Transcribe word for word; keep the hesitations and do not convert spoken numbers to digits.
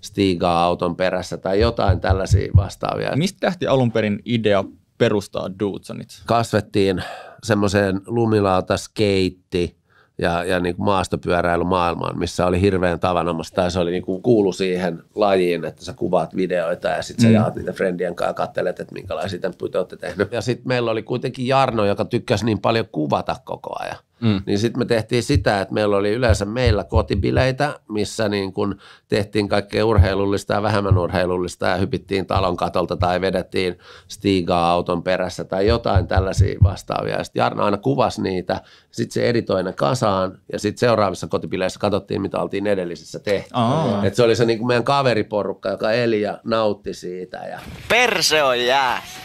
Stiga-auton perässä tai jotain tällaisia vastaavia. Mistä lähti alun perin idea perustaa Dudesonit? Kasvettiin semmoiseen lumilauta-skeitti ja, ja niin kuin maastopyöräilymaailmaan, missä oli hirveän tavanomaista. Tai se oli niin kuin kuulu siihen lajiin, että sä kuvaat videoita ja sitten sä mm. jaat niitä friendien kanssa ja katselet, että minkälaisia temppuja te olette tehnyt. Ja sitten meillä oli kuitenkin Jarno, joka tykkäsi niin paljon kuvata koko ajan. Mm. Niin sitten me tehtiin sitä, että meillä oli yleensä meillä kotibileitä, missä niin kun tehtiin kaikkea urheilullista ja vähemmän urheilullista ja hypittiin talon katolta tai vedettiin Stiga-auton perässä tai jotain tällaisia vastaavia. Ja sitten Jarno aina kuvasi niitä, sitten se editoi ne kasaan ja sitten seuraavissa kotibileissä katsottiin, mitä oltiin edellisissä tehty. Oh. Et se oli se niin kuin meidän kaveriporukka, joka eli ja nautti siitä. Ja... Perse on jää!